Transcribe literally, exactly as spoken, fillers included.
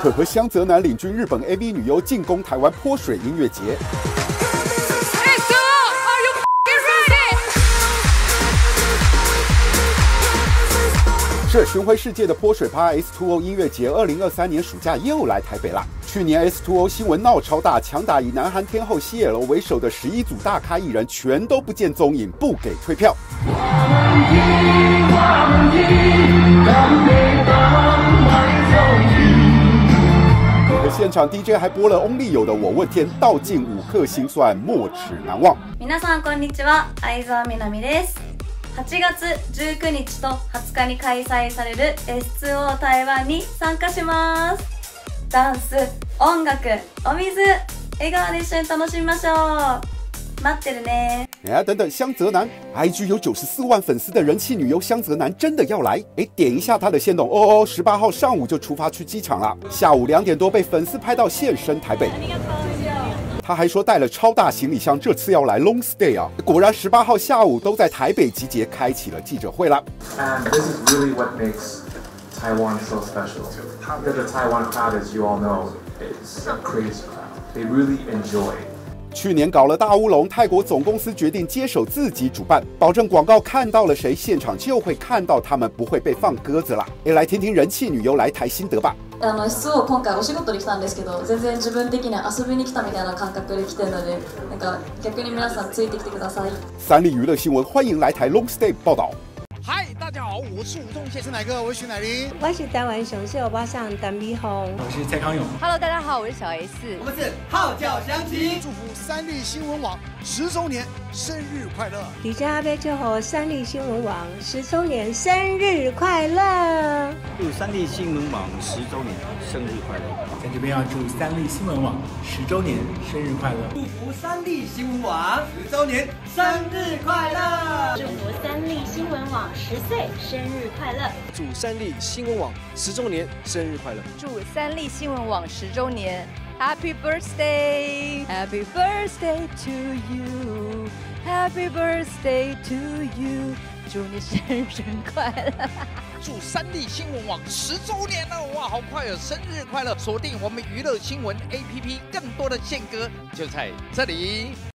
可和香泽南领军日本 A V 女优进攻台湾泼水音乐节。 这巡回世界的泼水趴 S 二 O 音乐节，二零二三年暑假又来台北啦。去年 S 二 O 新闻闹超大，强打以南韩天后 C L 为首的十一组大咖艺人全都不见踪影，不给退票。而现场 D J 还播了 Only 有的我问天，道尽五颗星，算没齿难忘。 皆さんこんにちは、相沢みなみです。 はちがつじゅうくにちとはつかに開催される エスツーオー 台湾に参加します。ダンス、音楽、お水、笑顔で一緒に楽しみましょう。待ってるね。 哎，等等，香泽南 I G 有九十四万粉丝的人气女优香泽南真的要来？哎，点一下她的限动哦哦，十八号上午就出发去机场了，下午两点多被粉丝拍到现身台北。 他还说带了超大行李箱，这次要来 long stay 啊！果然十八号下午都在台北集结，开启了记者会了。 And this is really what makes Taiwan so special. Because the Taiwan crowd, as you all know, is a crazy crowd. They really enjoy. 去年搞了大乌龙，泰国总公司决定接手自己主办，保证广告看到了谁，现场就会看到他们，不会被放鸽子啦。哎，来听听人气女优来台心得吧。 あの エスツーオー 今回お仕事で来たんですけど、全然自分的には遊びに来たみたいな感覚で来てるので、なんか逆に皆さんついてきてください。 三立娱乐新闻欢迎来台 long stay 报道。 嗨，大家好，我是吴宗宪，是哪个？我是徐乃麟， 我是台湾雄狮欧巴桑陈美凤， 我是蔡康永。 Hello， 大家好，我是小 S， 我们是号角响起， 祝福三立新闻网十周年生日快乐！ 李家杯祝贺三立新闻网十周年生日快乐！ 祝三立新闻网十周年生日快乐！ 在这边要祝三立新闻网十周年生日快乐！祝福三立新闻网十周年生日快乐！ 祝福三立新闻网十岁生日快乐！ 祝三立新闻网十周年生日快乐！ 祝三立新闻网十周年 Happy birthday Happy birthday to you Happy birthday to you 祝你生日快乐！ 祝三立新闻网十周年了，哇，好快哦！生日快乐！锁定我们娱乐新闻 A P P， 更多的宪歌就在这里。